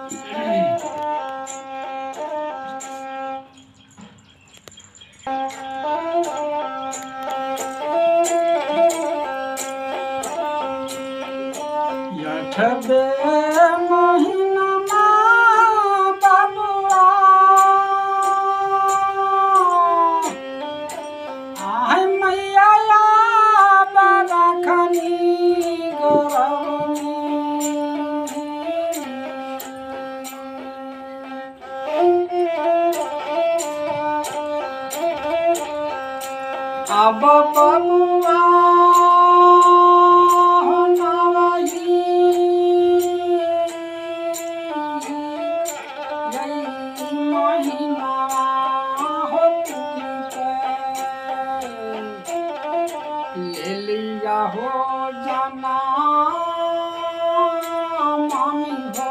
यठबे महीना बाबुआ आय मैया बाबा खनी अब बबुआ ले लिया हो जाना मामी हो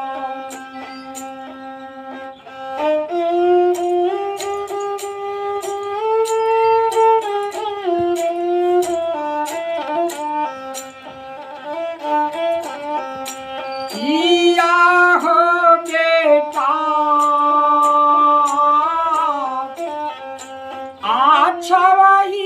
किया हो बेटा अच्छा वही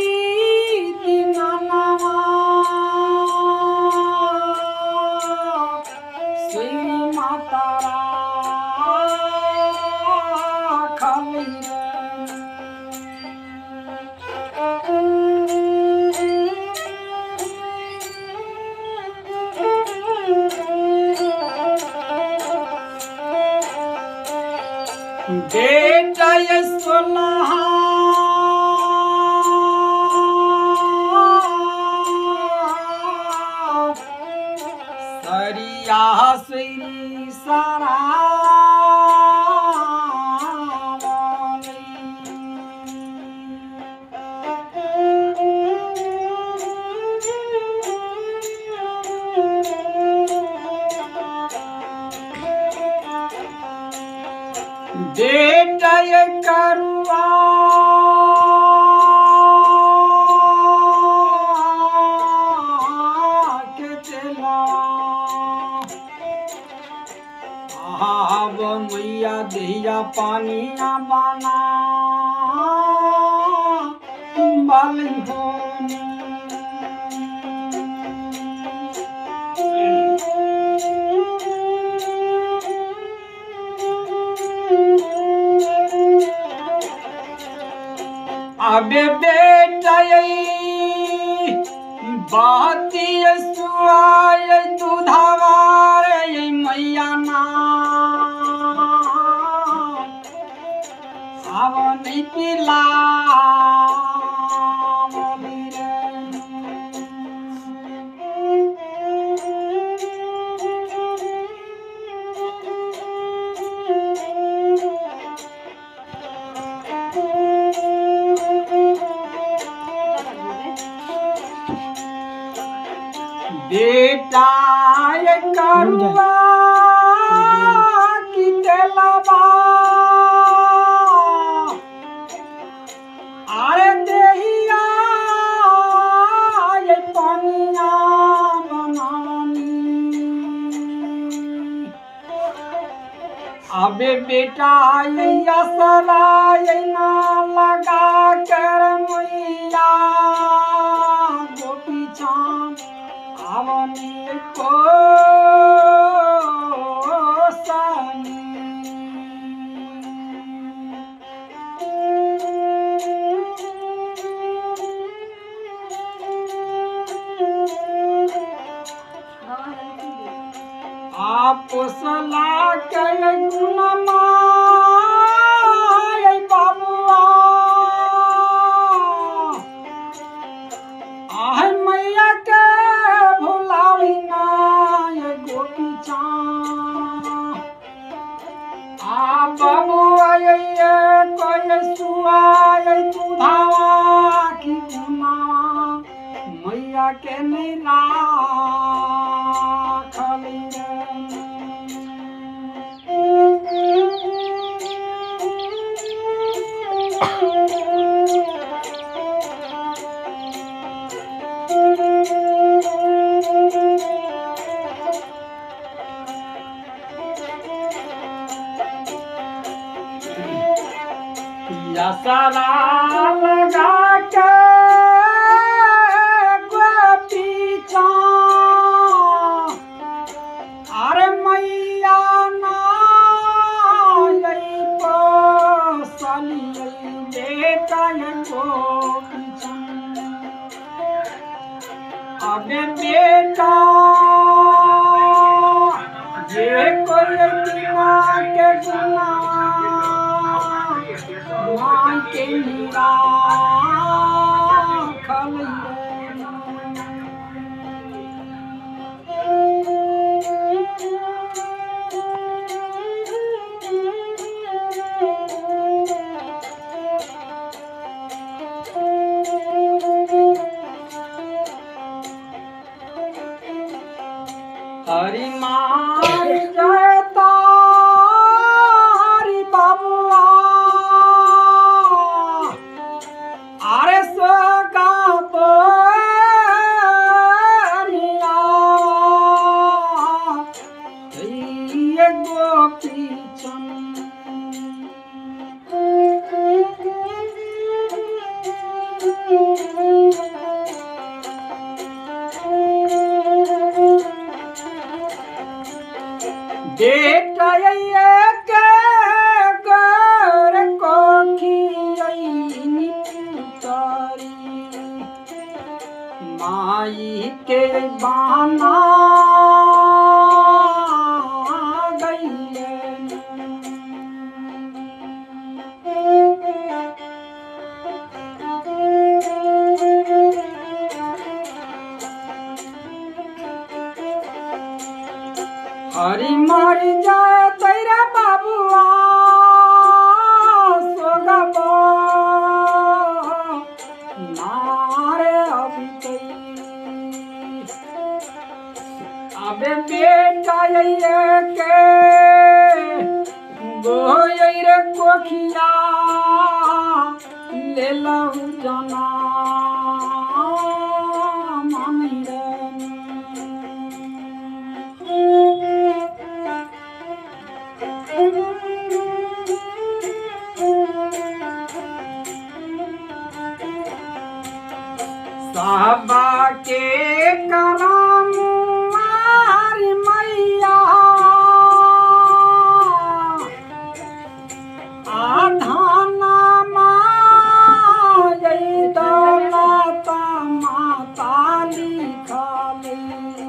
बेटा ये सोलह सरिया सुई सारा बेटा ये करुआ के चला अब मैया दिया पानी बना बाली हो अबे बेटा यही बाती सुआय दूधावार ये मैया ना अब नहीं पिला बेटा ये करुआ की तेलबा अरे देहिया ये पानिया बनानी अबे बेटा ये असरा ये ना लगा कर मैया गोपी चांद आवनी को सानी आप सला के गुनमा बाबुआ आह मैया के बबुआ ये कोई सुआय दूधावा की गुना मैया के नहीं राखली असरा लगा के गोपीचा अरे मैया ना बेटा गोपीचा अबे बेटा ये कोई दिमाग के गुना मां के नीरा हरि मार जय तारी बाबुआ अरे सोगा बोरिया ये गोपी बेटा ये के कर को खियनी पुतारी माई के बाना गईले हरी मारी जाए तेरा बाबुआ सोगा बो नारे अभी अबे बेटा ये के गो ये कोखिया ले लहु जना साबा के करम मारी मैया आधाना माई दौलता माता लिखले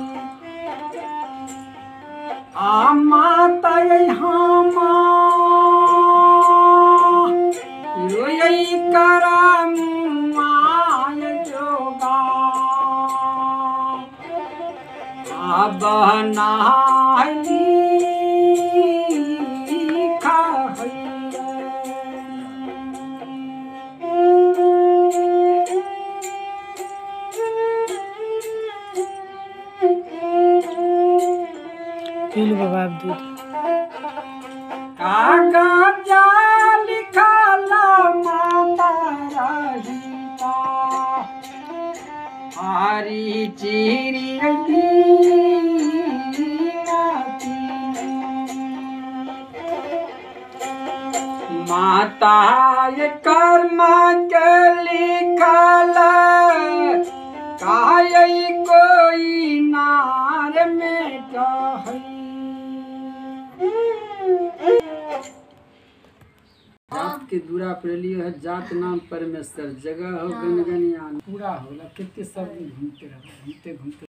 आ माता हमा रोई करम बनाली पील बाब दूध कागजा लिखला माता रहिता हरी चिरी माता ये कर्म के लिखल काई कोई नार में जात के दूरा पर लियो है जात नाम परमेश्वर जगह हो गनगनिया पूरा होला कितने सब घूमते रहो घूमते घूमते